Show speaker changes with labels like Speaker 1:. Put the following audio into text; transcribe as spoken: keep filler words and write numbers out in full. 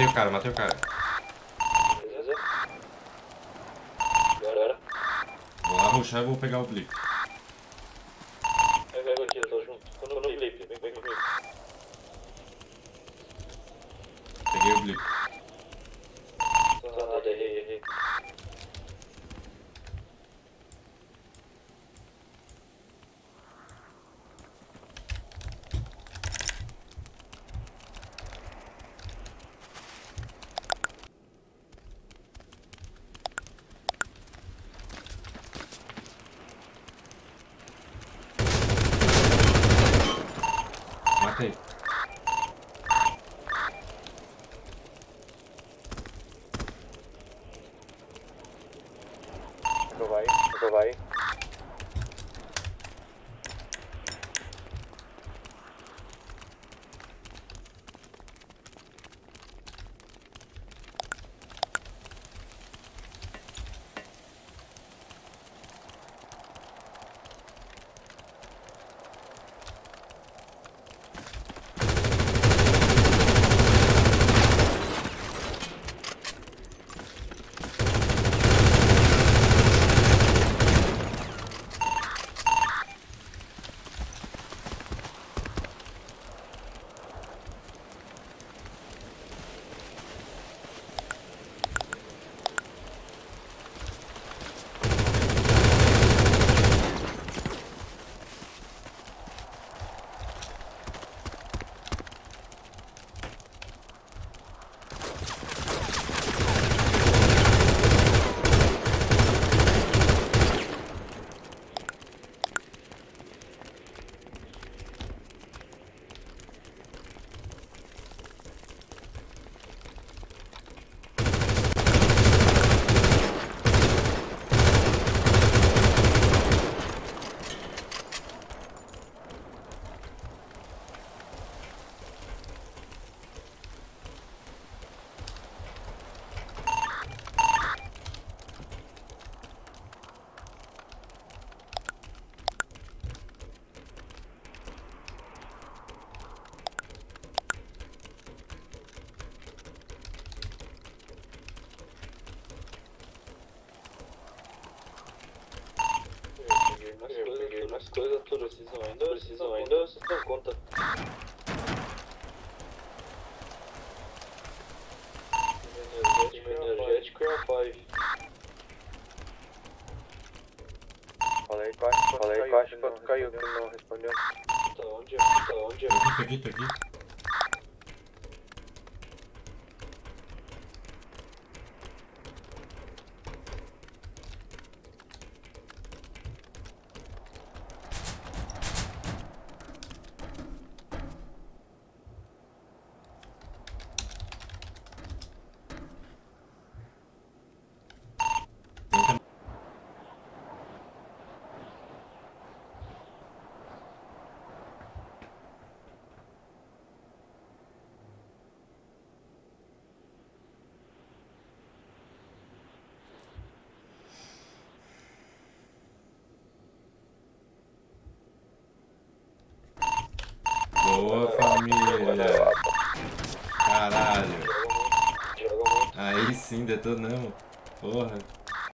Speaker 1: o cara, matei o cara.
Speaker 2: Beleza? Agora.
Speaker 1: Vou lá rushar e vou pegar o blip.
Speaker 2: Vai, vai, aqui, eu tô junto. Quando eu flip, vem, vem comigo.
Speaker 1: Peguei o blip.
Speaker 2: Só nada, errei, errei.
Speaker 1: Matei.
Speaker 2: Então vai, então vai. As coisas todas precisam ainda, precisam ainda, vocês dão conta. Energético, energético é a five.
Speaker 3: Falei baixo, falei baixo quando caiu, que não respondeu.
Speaker 2: Tá onde? Tá onde?
Speaker 1: Tô aqui, tô aqui, tô aqui. Boa, família. Caralho.
Speaker 2: Joga muito.
Speaker 1: Aí sim, detonamos. Porra.